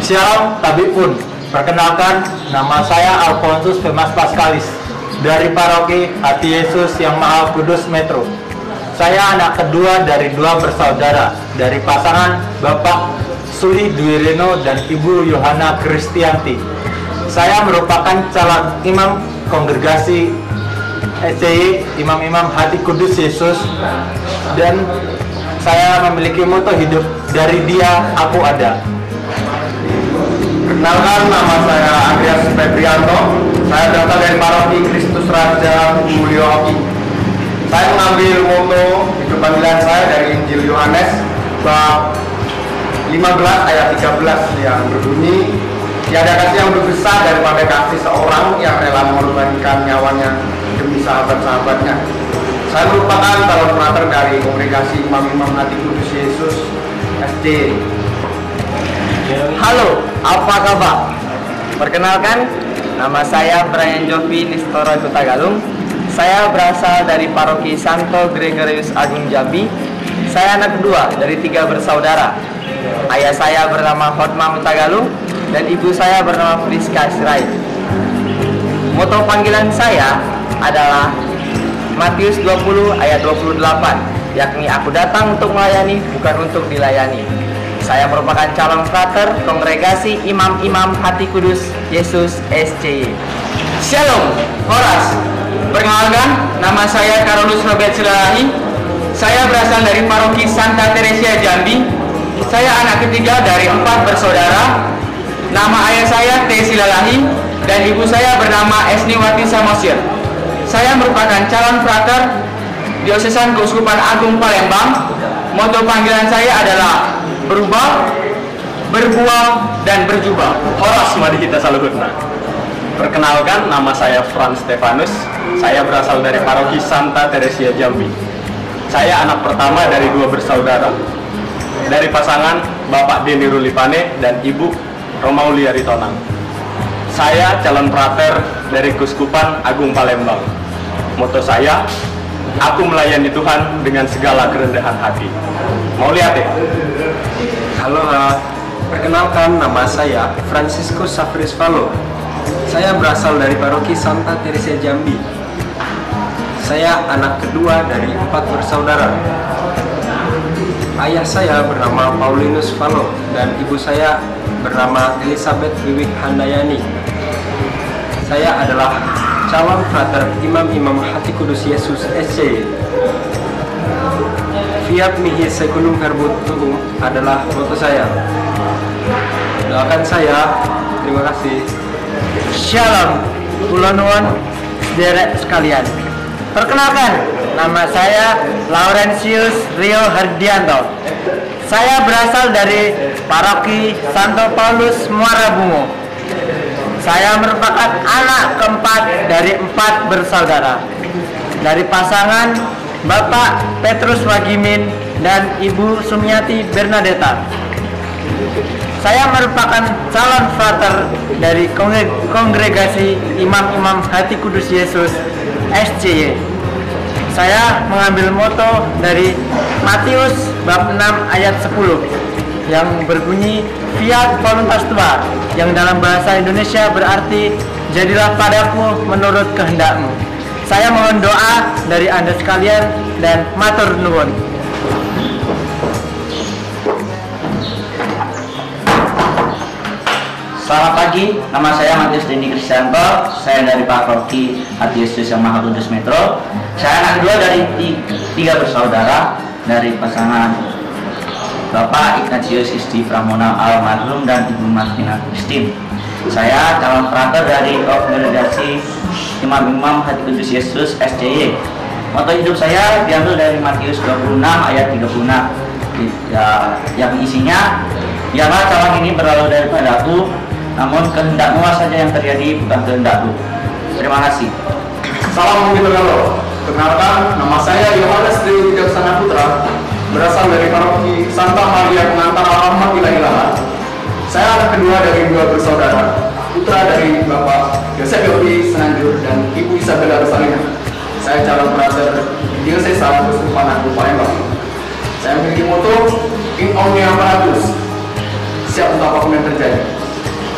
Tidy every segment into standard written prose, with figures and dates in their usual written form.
Shalom Tabib pun. Perkenalkan, nama saya Alfonsus Femas Paskalis dari Paroki Hati Yesus yang Maha Kudus Metro. Saya anak kedua dari dua bersaudara dari pasangan Bapak Suli Dwireno dan Ibu Yohana Kristianti. Saya merupakan calon imam kongregasi SCY, Imam-Imam Hati Kudus Yesus, dan saya memiliki moto hidup dari Dia Aku Ada. Perkenalkan, nama saya Andreas Febrianto. Saya berasal dari Paroki Kristus Raja Mulyo. Saya mengambil moto hidup panggilan saya dari Injil Yohanes bab 15 ayat 13 yang berbunyi, tiada kasih yang lebih besar daripada kasih seorang yang rela mengorbankan nyawanya demi sahabat-sahabatnya. Saya merupakan calon frater dari kongregasi Imam-Imam Hati Kudus Yesus SD. Halo, apa kabar? Perkenalkan, nama saya Brian Jovi Nistoro Kutagalung. Saya berasal dari Paroki Santo Gregorius Agung Jambi. Saya anak kedua dari 3 bersaudara. Ayah saya bernama Hotma Mutagalung dan ibu saya bernama Friska Sirait. Moto panggilan saya adalah Matius 20 ayat 28, yakni aku datang untuk melayani, bukan untuk dilayani. Saya merupakan calon frater kongregasi Imam-Imam Hati Kudus Yesus SCY. Shalom, Horas. Perkenalkan, nama saya Carolus Robert Silalahi. Saya berasal dari Paroki Santa Teresia Jambi. Saya anak ketiga dari 4 bersaudara. Nama ayah saya T. Silalahi dan ibu saya bernama Esniwati Samosir. Saya merupakan calon frater Diosesan Keuskupan Agung Palembang. Moto panggilan saya adalah berubah, berbuah, dan berjubah. Horas, mari kita saluhurna. Perkenalkan, nama saya Frans Stefanus. Saya berasal dari Paroki Santa Teresia Jambi. Saya anak pertama dari 2 bersaudara. Dari pasangan Bapak Deni Rulipane dan Ibu Romaulia Ritonang. Saya calon frater dari Keuskupan Agung Palembang. Moto saya, aku melayani Tuhan dengan segala kerendahan hati. Mau lihat ya? Halo, perkenalkan, nama saya Franciscus Safris Valo. Saya berasal dari Paroki Santa Teresia Jambi. Saya anak kedua dari 4 bersaudara. Ayah saya bernama Paulinus Valo dan ibu saya bernama Elizabeth Wiwik Handayani. Saya adalah calon frater Imam-Imam Hati Kudus Yesus SCY. Fiat mihi secundum verbum tuum adalah moto saya. Doakan saya. Terima kasih. Shalom, kula nuwun sederek sekalian. Perkenalkan, nama saya Laurentius Rio Hardianto. Saya berasal dari Paroki Santo Paulus Muara Bungo. Saya merupakan anak keempat dari 4 bersaudara. Dari pasangan Bapak Petrus Wagimin dan Ibu Sumiati Bernadetta. Saya merupakan calon frater dari kongregasi Imam-Imam Hati Kudus Yesus SCY. Saya mengambil moto dari Matius bab 6 ayat 10 yang berbunyi Fiat Voluntas Tua, yang dalam bahasa Indonesia berarti jadilah padaku menurut kehendakmu. Saya mohon doa dari Anda sekalian dan matur nuwun. Selamat pagi, nama saya Matius Dendi Kristianto. Saya dari Paroki Hati Yesus yang Maha Kudus Metro. Saya anak kedua dari 3 bersaudara dari pasangan Bapak Ignatius Isti Pramona almarhum dan Ibu Martina Christine. Saya calon frater dari kongregasi Imam-Imam Hati Kudus Yesus SCY. Moto hidup saya diambil dari Matius 26 ayat 36 yang isinya, biarlah cawan ini berlalu daripadaku, namun kehendakmu saja yang terjadi, bukan kehendakku. Terima kasih. Salam begitu kalau. Perkenalkan, nama saya Yohanes Dewi Wijaksana Putra, berasal dari Paroki Santa Maria Pengantar Alhamdulillah Ilah Ilaha. Saya anak kedua dari 2 bersaudara, putra dari Bapak Yosef Yopi Senanjur dan Ibu Isabella Rosalina. Saya calon frater Diosesan Keuskupan Agung Palembang. Saya memiliki moto In Omnia Paratus, siap untuk apapun yang terjadi.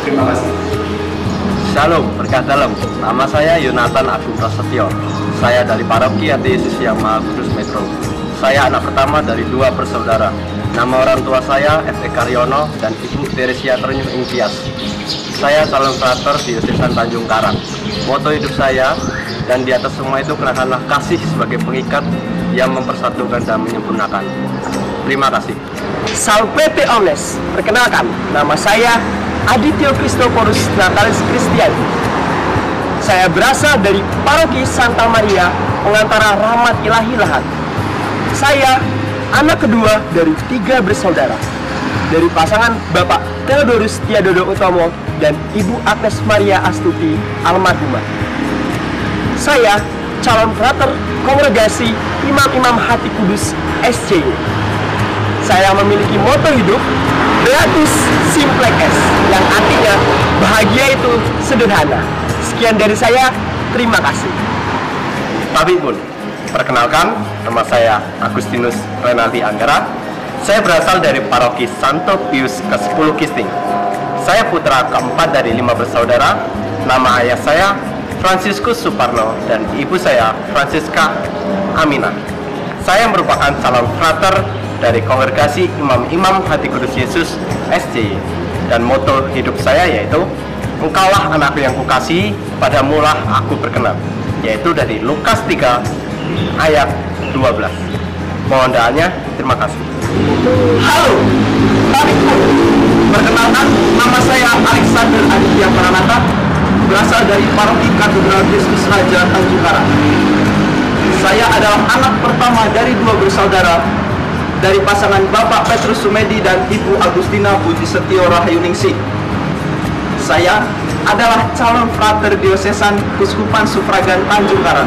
Terima kasih. Shalom, berkat dalam. Nama saya Yonatan Agung Prasetyo. Saya dari Paroki Hati Yesus yang Maha Kudus Metro. Saya anak pertama dari 2 bersaudara. Nama orang tua saya F.E. Karyono dan Ibu Teresia Ternyuh Ingtias. Saya calon frater di Diosesan Tanjung Karang. Moto hidup saya, dan di atas semua itu kenakanlah kasih sebagai pengikat yang mempersatukan dan menyempurnakan. Terima kasih. Salvete omnes. Perkenalkan, nama saya Adityo Kristoporus Natalis Kristiani. Saya berasal dari Paroki Santa Maria Pengantara Rahmat Ilahi Lahat. Saya anak kedua dari 3 bersaudara, dari pasangan Bapak Theodorus Tiadodo Utomo dan Ibu Agnes Maria Astuti almarhumah. Saya calon frater Kongregasi Imam-Imam Hati Kudus SCY. Saya memiliki moto hidup Beatus Simplex S, yang artinya bahagia itu sederhana. Sekian dari saya, terima kasih. Tapi pun, perkenalkan, nama saya Agustinus Renaldi Anggara. Saya berasal dari Paroki Santo Pius ke-10 Kisting. Saya putra keempat dari 5 bersaudara. Nama ayah saya Franciscus Suparno dan ibu saya Francisca Amina. Saya merupakan calon frater dari Kongregasi Imam-Imam Hati Kudus Yesus SCY, dan moto hidup saya yaitu Engkaulah anakku yang kukasihi, padamulah aku berkenan, yaitu dari Lukas 3 ayat 12. Mohon doanya. Terima kasih. Halo, perkenalkan, nama saya Alexander Aditya Paranata, berasal dari Paroki Katedral Kristus Raja Tanjung Karang. Saya adalah anak pertama dari 2 bersaudara, dari pasangan Bapak Petrus Sumedi dan Ibu Agustina Budi Setio Rahayuningsih. Saya adalah calon frater diosesan Kuskupan Sufragan Tanjung Karang.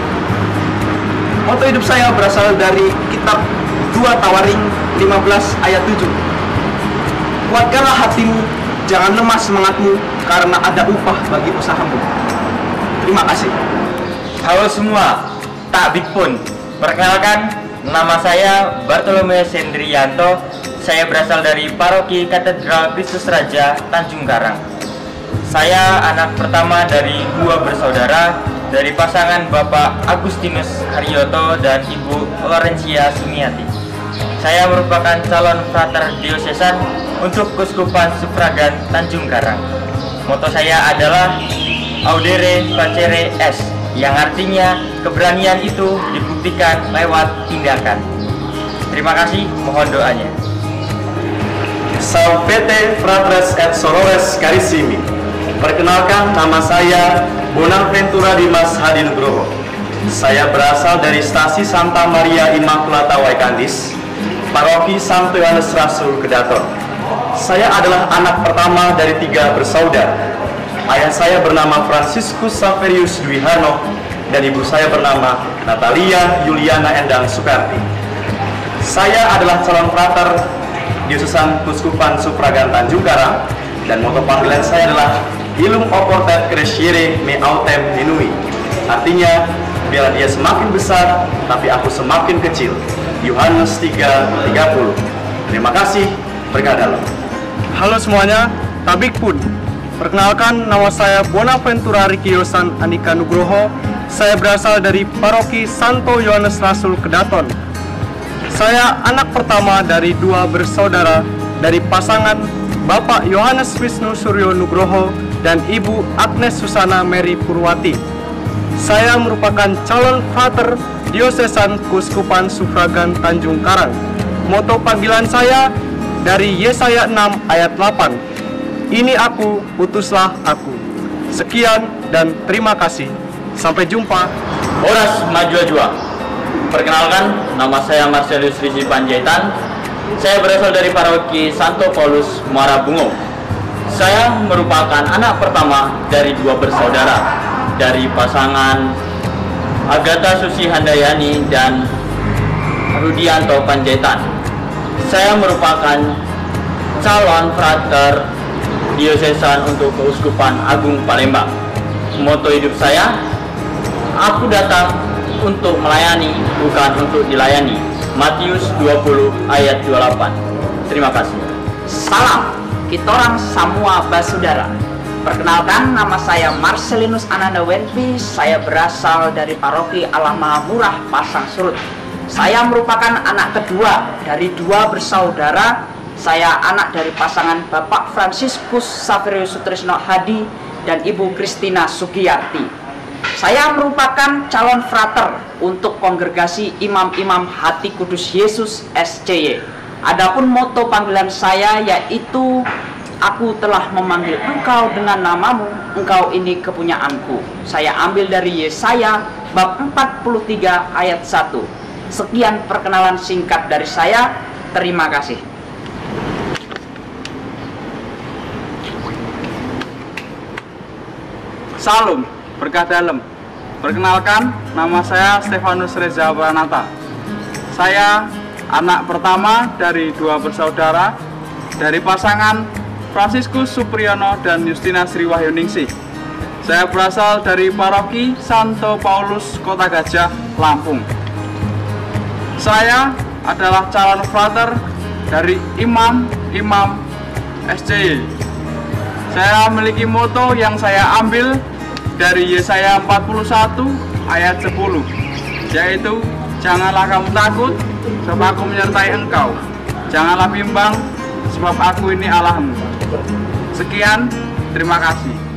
Moto hidup saya berasal dari kitab 2 Tawaring 15 ayat 7. Kuatkanlah hatimu, jangan lemah semangatmu, karena ada upah bagi usahamu. Terima kasih. Halo semua, takbik pun. Perkenalkan, nama saya Bartolomeus Hendrianto. Saya berasal dari Paroki Katedral Kristus Raja Tanjung Karang. Saya anak pertama dari 2 bersaudara, dari pasangan Bapak Agustinus Haryoto dan Ibu Lorencia Sumiati. Saya merupakan calon frater diosesan untuk Kuskupan Sufragan Tanjung Karang. Moto saya adalah Audere Facere Est, yang artinya keberanian itu dibuktikan lewat tindakan. Terima kasih, mohon doanya. Salvete fratres et sorores carissimi. Perkenalkan, nama saya Bonaventura Dimas Hadi Nugroho. Saya berasal dari Stasi Santa Maria Immaculata Waikandis, Paroki Santo Yohanes Rasul Kedaton. Saya adalah anak pertama dari 3 bersaudara. Ayah saya bernama Franciscus Saverius Dwi Harno dan ibu saya bernama Natalia Yuliana Endang Sukarti. Saya adalah calon frater diosesan Kuskupan Sufragan Tanjung Karang, dan moto panggilan saya adalah Illum oportet crescere me autem minui. Artinya, biarlah dia semakin besar, tapi aku semakin kecil. Yohanes 3:30. Terima kasih, berkah dalam. Halo semuanya, tabik pun. Perkenalkan, nama saya Bonaventura Rikiosan Andika Nugroho. Saya berasal dari Paroki Santo Yohanes Rasul Kedaton. Saya anak pertama dari 2 bersaudara, dari pasangan Bapak Yohanes Wisnu Suryo Nugroho dan Ibu Agnes Susana Mary Purwati. Saya merupakan calon frater diosesan Kuskupan Sufragan Tanjung Karang. Moto panggilan saya dari Yesaya 6 ayat 8. Ini aku, utuslah aku. Sekian dan terima kasih. Sampai jumpa. Horas Majua-Jua. Perkenalkan, nama saya Marcelius Rizi Panjaitan. Saya berasal dari Paroki Santo Paulus Muara Bungo. Saya merupakan anak pertama dari 2 bersaudara, dari pasangan Agatha Susi Handayani dan Rudianto Panjaitan. Saya merupakan calon frater diosesan untuk Keuskupan Agung Palembang. Moto hidup saya, aku datang untuk melayani, bukan untuk dilayani. Matius 20 ayat 28. Terima kasih. Salam Kitorang Samua Basudara. Perkenalkan, nama saya Marcelinus Ananda Wenpi. Saya berasal dari paroki Allah Maha Murah, Pasang Surut. Saya merupakan anak kedua dari 2 bersaudara. Saya anak dari pasangan Bapak Fransiskus Saverius Sutrisno Hadi dan Ibu Kristina Sugiyarti. Saya merupakan calon frater untuk kongregasi Imam-Imam Hati Kudus Yesus SCY. Adapun moto panggilan saya yaitu, aku telah memanggil engkau dengan namamu, engkau ini kepunyaanku. Saya ambil dari Yesaya bab 43 ayat 1. Sekian perkenalan singkat dari saya. Terima kasih. Salam, berkah dalam. Perkenalkan, nama saya Stefanus Reza Pranata. Saya anak pertama dari 2 bersaudara dari pasangan Fransiskus Supriyono dan Justina Sri Wahyuningsih. Saya berasal dari paroki Santo Paulus Kota Gajah, Lampung. Saya adalah calon frater dari Imam-Imam SCY. Saya memiliki moto yang saya ambil dari Yesaya 41 ayat 10, yaitu, janganlah kamu takut, sebab aku menyertai engkau. Janganlah bimbang, sebab aku ini Allahmu. Sekian, terima kasih.